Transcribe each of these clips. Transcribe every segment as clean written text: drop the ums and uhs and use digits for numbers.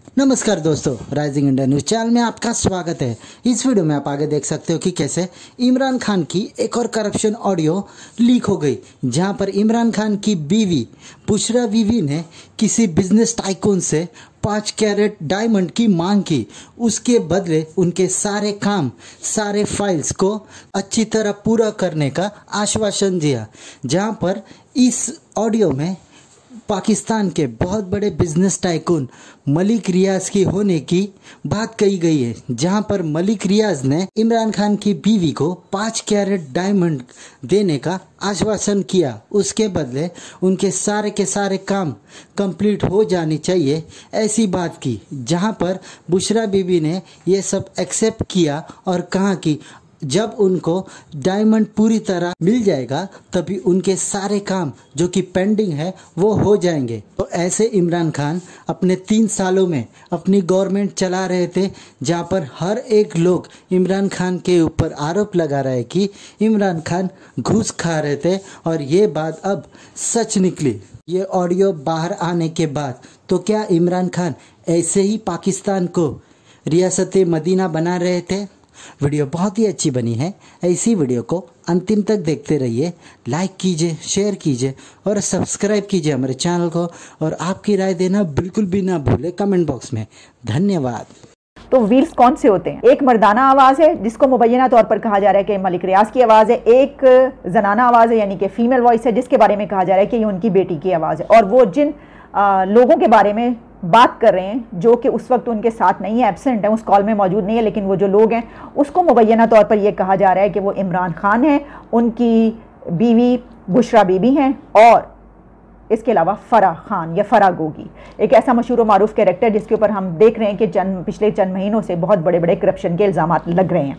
नमस्कार दोस्तों, rising India news channel में आपका स्वागत है। इस वीडियो में आप आगे देख सकते हो कि कैसे इमरान खान की एक और करप्शन ऑडियो लीक हो गई, जहां पर इमरान खान की बीवी बुशरा बीवी ने किसी बिजनेस टाइकून से 5 कैरेट डायमंड की मांग की। उसके बदले उनके सारे काम, सारे फाइल्स को अच्छी तरह पूरा करने का आश्वासन दिया। जहां पर इस ऑडियो में पाकिस्तान के बहुत बड़े बिजनेस टाइकून मलिक रियाज की होने की बात कही गई है, जहां पर मलिक रियाज ने इमरान खान की बीवी को 5 कैरेट डायमंड देने का आश्वासन किया। उसके बदले उनके सारे के सारे काम कंप्लीट हो जानी चाहिए, ऐसी बात की। जहां पर बुशरा बीबी ने ये सब एक्सेप्ट किया और कहा कि जब उनको डायमंड पूरी तरह मिल जाएगा तभी उनके सारे काम जो कि पेंडिंग है वो हो जाएंगे। तो ऐसे इमरान खान अपने 3 सालों में अपनी गवर्नमेंट चला रहे थे, जहां पर हर एक लोग इमरान खान के ऊपर आरोप लगा रहे कि इमरान खान घूस खा रहे थे, और ये बात अब सच निकली। ये ऑडियो बाहर आने के बाद तो क्या इमरान खान ऐसे ही पाकिस्तान को रियासत मदीना बना रहे थे? वीडियो बहुत ही अच्छी बनी है। ऐसी वीडियो को अंतिम तक देखते रहिए। लाइक कीजिए, शेयर कीजिए और सब्सक्राइब कीजिए हमारे चैनल को, और आपकी राय देना बिल्कुल भी ना भूले कमेंट बॉक्स में। धन्यवाद। तो व्हील्स कौन से होते हैं? एक मर्दाना आवाज़ है जिसको मुबैना तौर पर कहा जा रहा है कि मलिक रियाज की आवाज़ है। एक जनाना आवाज़ है यानी कि फीमेल वॉइस है, जिसके बारे में कहा जा रहा है कि ये उनकी बेटी की आवाज़ है। और वो जिन लोगों के बारे में बात कर रहे हैं जो कि उस वक्त उनके साथ नहीं है, एब्सेंट है, उस कॉल में मौजूद नहीं है, लेकिन वो जो लोग हैं उसको मुबैना तौर पर यह कहा जा रहा है कि वो इमरान खान है, उनकी बीवी बुशरा बीबी हैं, और इसके अलावा फराह खान या फराह गोगी, एक ऐसा मशहूर मारूफ कैरेक्टर जिसके ऊपर हम देख रहे हैं कि पिछले चंद महीनों से बहुत बड़े बड़े करप्शन के इल्ज़ाम लग रहे हैं।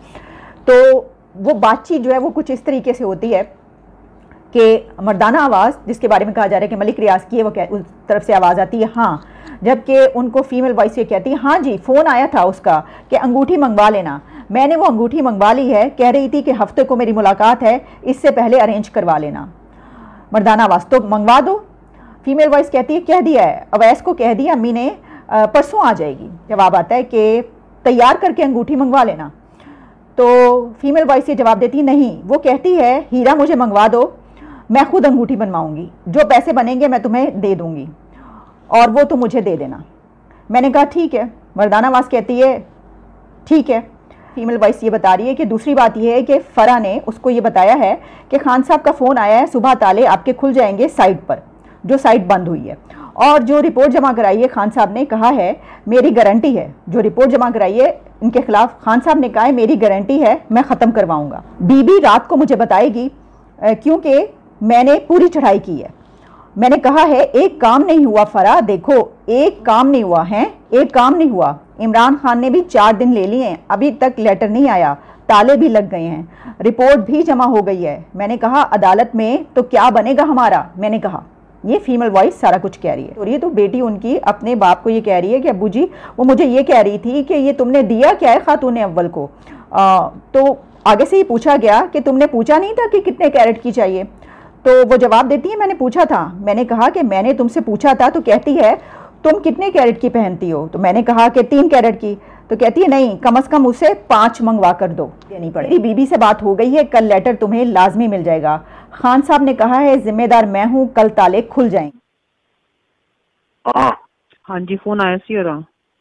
तो वो बातचीत जो है वो कुछ इस तरीके से होती है कि मर्दाना आवाज़ जिसके बारे में कहा जा रहा है कि मलिक रियाज की है, वो उस तरफ से आवाज़ आती है हाँ, जबकि उनको फीमेल वॉइस ये कहती है हाँ जी, फ़ोन आया था उसका कि अंगूठी मंगवा लेना, मैंने वो अंगूठी मंगवा ली है, कह रही थी कि हफ्ते को मेरी मुलाकात है, इससे पहले अरेंज करवा लेना। मर्दाना आवाज़ तो मंगवा दो। फीमेल वॉइस कहती है कह दिया है, अवैस को कह दिया अम्मी ने, परसों आ जाएगी। जवाब आता है कि तैयार करके अंगूठी मंगवा लेना। तो फीमेल वॉइस ये जवाब देती नहीं, वो कहती है हीरा मुझे मंगवा दो, मैं खुद अंगूठी बनवाऊंगी, जो पैसे बनेंगे मैं तुम्हें दे दूंगी और वो तुम मुझे दे देना। मैंने कहा ठीक है। मर्दाना आवाज़ कहती है ठीक है। फीमेल वॉइस ये बता रही है कि दूसरी बात यह है कि फरा ने उसको ये बताया है कि खान साहब का फ़ोन आया है, सुबह ताले आपके खुल जाएंगे साइट पर, जो साइट बंद हुई है, और जो रिपोर्ट जमा कराई है खान साहब ने कहा है मेरी गारंटी है, जो रिपोर्ट जमा कराई है इनके खिलाफ खान साहब ने कहा है मेरी गारंटी है, मैं ख़त्म करवाऊंगा। बीबी रात को मुझे बताएगी क्योंकि मैंने पूरी चढ़ाई की है। मैंने कहा है एक काम नहीं हुआ फरा, देखो एक काम नहीं हुआ है, एक काम नहीं हुआ। इमरान खान ने भी 4 दिन ले लिए हैं, अभी तक लेटर नहीं आया, ताले भी लग गए हैं, रिपोर्ट भी जमा हो गई है। मैंने कहा अदालत में तो क्या बनेगा हमारा। मैंने कहा, ये फीमेल वॉइस सारा कुछ कह रही है। और ये तो बेटी उनकी अपने बाप को ये कह रही है कि अब्बू जी वो मुझे ये कह रही थी कि ये तुमने दिया क्या है खातून अव्वल को। तो आगे से ही पूछा गया कि तुमने पूछा नहीं था कि कितने कैरेट की चाहिए। तो वो जवाब देती है मैंने पूछा था। मैंने कहा कि मैंने तुमसे पूछा था, तो कहती है तुम कितने कैरेट की पहनती हो। तो मैंने कहा कि 3 कैरेट की। तो कहती है नहीं, कम से कम उसे 5 मंगवा कर दो, देनी पड़ेगी। बीबी से बात हो गई है, कल लेटर तुम्हें लाजमी मिल जाएगा। खान साहब ने कहा है जिम्मेदार मैं हूँ, कल ताले खुल जाएंगे। हाँ जी, फोन आया सी और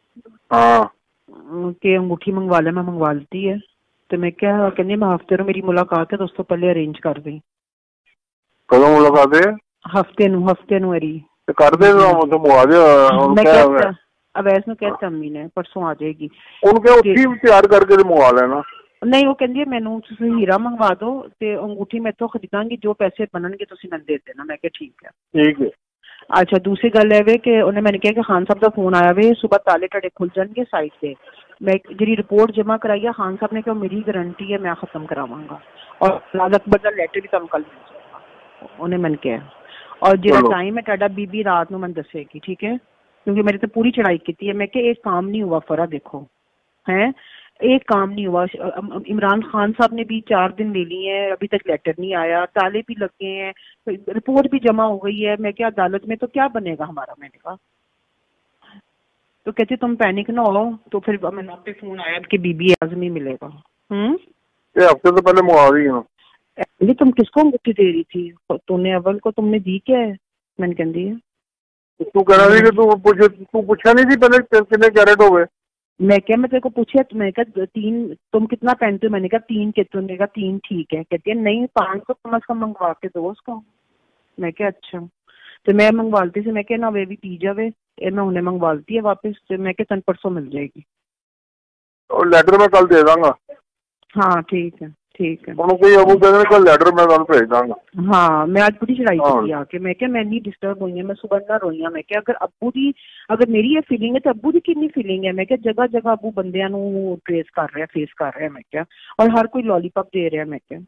कि अंगूठी मंगवा ले, मैं मंगवा लेती है। तो मैं क्या कहनी मैं हफ्ते नु मेरी मुलाकात है, दोस्तों पहले अरेंज कर दी। कदों मुलाकात है? हफ्ते नु मेरी तो कर दे, तो मंगवा दे। मैं कहता अवैस नु कहता अम्मी ने परसों आ जाएगी, उनके उठी तैयार करके मंगवा लेना। नहीं वो कहती है मैनू तुसीं हीरा मंगवा दो ते अंगूठी मैं तो खरीदांगी, जो पैसे बनणगे तुसीं मैनूं दे देना। मैं कहा ठीक है। अच्छा, दूसरी गल है वे कि उन्हें मैंने कहा कि खान साहब का फोन आया वे, सुबह ताले टड़े खुल जाएंगे साइट से। मैं जी रिपोर्ट जमा कराई है, खान साहब ने कहा मेरी गारंटी है मैं खत्म करावांगा, और लाल अकबर का लेटर भी तुहानूं कल मिल जाएगा। उन्हें मैंने कहा और जो टाइम है टाडा बीबी रात में मैं दसेगी, ठीक है, क्योंकि मेरी तो पूरी चढ़ाई की है। मैं कि एक काम नहीं हुआ फरा, देखो है एक काम नहीं हुआ। इमरान खान साहब ने भी 4 दिन ले लिए हैं, अभी तक लेटर नहीं आया, ताले भी लग गए हैं, रिपोर्ट भी जमा हो गई है। मैं क्या अदालत में तो क्या बनेगा हमारा। मैंने कहा तो कहती तुम पैनिक ना हो। तो फिर मैंने पे फोन आया कि बीबी आजमी मिलेगा। ये हफ्ते तो पहले मंगवा दी ना। अरे तुम किसको अंगूठी दे रही थी? तूने अव्वल को तुमने दी क्या है? मैंने कह दी है। तू कह रही कि तू पूछा नहीं थी पहले कितने कैरेट हो गए? मैं क्या, मैं तेरे को पूछा, मैं कहा 3, तुम कितना पहनते हो? मैंने कहा 3 के, तुमने कहा 3 ठीक है। कहती है नहीं 500 कम अज कम मंगवा के दो उसको। मैं क्या अच्छा, तो मैं मंगवाती थी। मैं क्या ना वे भी पी जावे, मैं उन्हें मंगवाती है वापस। तो मैं क्या 10 परसों मिल जाएगी। और लेटर में कल दे दूंगा। हाँ ठीक है ठीक है। कोई अबू कहते कल लेटर में कल भेज दूंगा। हाँ मैं आज बड़ी चढ़ाई की आके। मैं क्या मैं नहीं डिस्टर्ब हुई है, मैं सुबह ना रोई। मैं क्या अगर अबू दी, अगर मेरी ये फीलिंग है तो अबू दी कितनी फीलिंग है। मैं क्या जगह जगह अबू बंदियां नू ट्रेस कर रहे हैं, फेस कर रहे हैं। मैं क्या, और हर कोई लॉलीपॉप दे रहा है। मैं क्या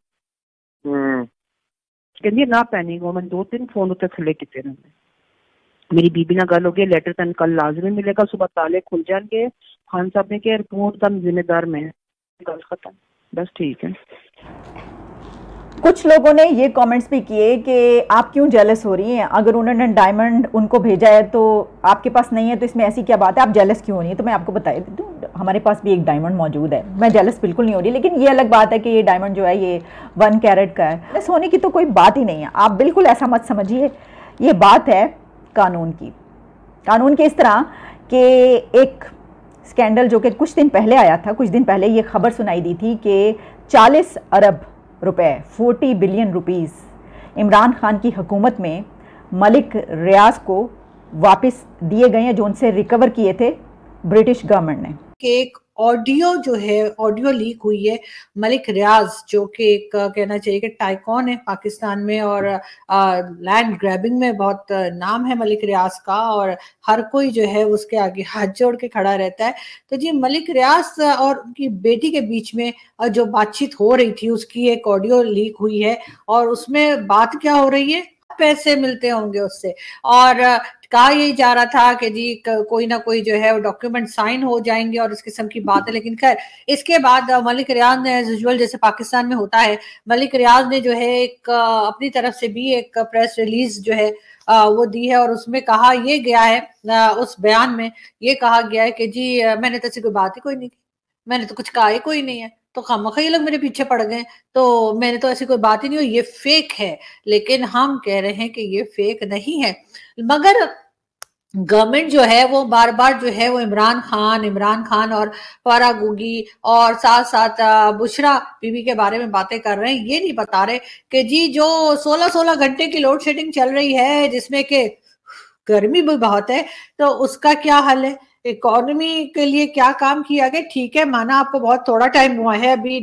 कहती ना पैनिक हो। मैं 2-3 फोन उत्ते थले किते ने। मेरी बीबी ना गल हो गई, लेटर तन कल लाजमी मिलेगा, सुबह ताले खुल जाएंगे। खान साहब ने कहा रिपोर्ट का जिम्मेदार मैं। गल खत्म, बस ठीक है। कुछ लोगों ने ये कमेंट्स भी किए कि आप क्यों जेलस हो रही हैं, अगर उन्होंने डायमंड उनको भेजा है तो आपके पास नहीं है, तो इसमें ऐसी क्या बात है, आप जेलस क्यों हो रही हैं? तो मैं आपको बता दूं, हमारे पास भी एक डायमंड मौजूद है। मैं जेलस बिल्कुल नहीं हो रही, लेकिन ये अलग बात है कि ये डायमंड जो है ये 1 कैरेट का है। जेलस होने की तो कोई बात ही नहीं है, आप बिल्कुल ऐसा मत समझिए। ये बात है कानून की। कानून की इस तरह कि एक स्कैंडल जो कि कुछ दिन पहले आया था, कुछ दिन पहले ये खबर सुनाई दी थी कि 40 अरब रुपए 40 बिलियन रुपीस इमरान खान की हुकूमत में मलिक रियाज को वापस दिए गए हैं, जो उनसे रिकवर किए थे ब्रिटिश गवर्नमेंट ने। एक ऑडियो जो है, ऑडियो लीक हुई है। मलिक रियाज जो कि एक कहना चाहिए कि टाइकॉन है पाकिस्तान में, और लैंड ग्रैबिंग में बहुत नाम है मलिक रियाज का, और हर कोई जो है उसके आगे हाथ जोड़ के खड़ा रहता है। तो जी मलिक रियाज और उनकी बेटी के बीच में जो बातचीत हो रही थी उसकी एक ऑडियो लीक हुई है, और उसमें बात क्या हो रही है, पैसे मिलते होंगे उससे, और कहा यही जा रहा था कि जी कोई ना कोई जो है वो डॉक्यूमेंट साइन हो जाएंगे और इस किस्म की बात है। लेकिन खैर इसके बाद मलिक रियाज ने एज यूजुअल जैसे पाकिस्तान में होता है, मलिक रियाज ने जो है एक अपनी तरफ से भी एक प्रेस रिलीज जो है वो दी है, और उसमें कहा ये गया है, उस बयान में ये कहा गया है कि जी मैंने तो ऐसी कोई बात ही कोई नहीं की, मैंने तो कुछ कहा ही कोई नहीं है, तो खामखा ये लोग मेरे पीछे पड़ गए, तो मैंने तो ऐसी कोई बात ही नहीं हुई, ये फेक है। लेकिन हम कह रहे हैं कि ये फेक नहीं है, मगर गवर्नमेंट जो है वो बार बार जो है वो इमरान खान और फारा गुगी और साथ साथ बुशरा बीबी के बारे में बातें कर रहे हैं। ये नहीं बता रहे कि जी जो 16-16 घंटे की लोड शेडिंग चल रही है, जिसमें कि गर्मी भी बहुत है, तो उसका क्या हल है, इकोनॉमी के लिए क्या काम किया गया। ठीक है, माना आपको बहुत थोड़ा टाइम हुआ है, अभी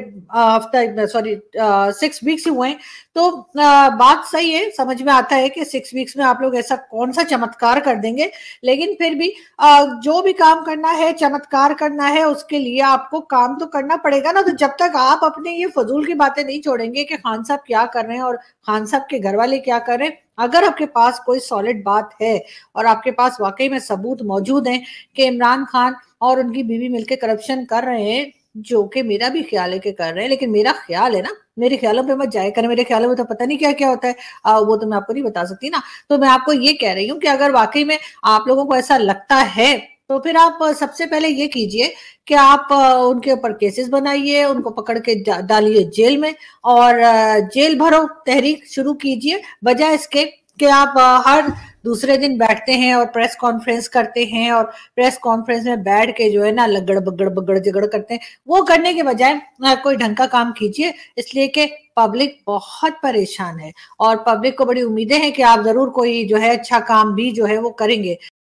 6 वीक्स हुए हैं, तो बात सही है, समझ में आता है कि 6 वीक्स में आप लोग ऐसा कौन सा चमत्कार कर देंगे। लेकिन फिर भी जो भी काम करना है, चमत्कार करना है, उसके लिए आपको काम तो करना पड़ेगा ना। तो जब तक आप अपने ये फजूल की बातें नहीं छोड़ेंगे कि खान साहब क्या कर रहे हैं और खान साहब के घर वाले क्या कर रहे हैं, अगर आपके पास कोई सॉलिड बात है और आपके पास वाकई में सबूत मौजूद हैं कि इमरान खान और उनकी बीवी मिलकर करप्शन कर रहे हैं, जो कि मेरा भी ख्याल है कि कर रहे हैं, लेकिन मेरा ख्याल है ना, मेरे ख्यालों पे मत जाए करें, मेरे ख्यालों में तो पता नहीं क्या क्या होता है, वो तो मैं आपको नहीं बता सकती ना। तो मैं आपको ये कह रही हूँ कि अगर वाकई में आप लोगों को ऐसा लगता है, तो फिर आप सबसे पहले ये कीजिए कि आप उनके ऊपर केसेस बनाइए, उनको पकड़ के डालिए जेल में, और जेल भरो तहरीक शुरू कीजिए, बजाय इसके कि आप हर दूसरे दिन बैठते हैं और प्रेस कॉन्फ्रेंस करते हैं, और प्रेस कॉन्फ्रेंस में बैठ के जो है ना लगड़ बगड़ झगड़ करते हैं। वो करने के बजाय कोई ढंग का काम कीजिए, इसलिए कि पब्लिक बहुत परेशान है और पब्लिक को बड़ी उम्मीदें हैं कि आप जरूर कोई जो है अच्छा काम भी जो है वो करेंगे।